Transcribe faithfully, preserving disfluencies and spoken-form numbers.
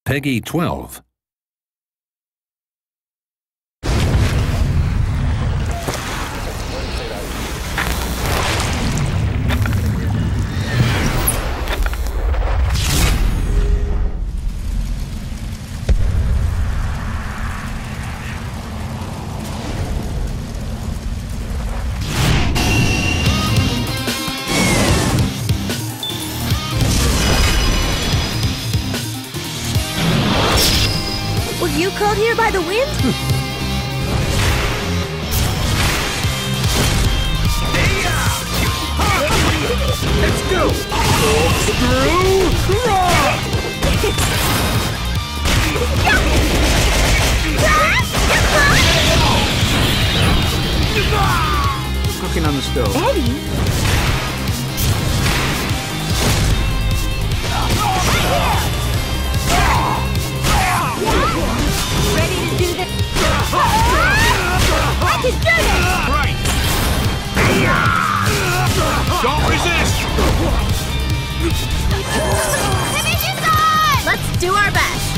Peggy twelve. Were you called here by the wind? Let's go! Corkscrew rock! Cooking on the stove. Eddie? Ready to do this? I can do this! Right! Don't resist! Division's on! Let's do our best!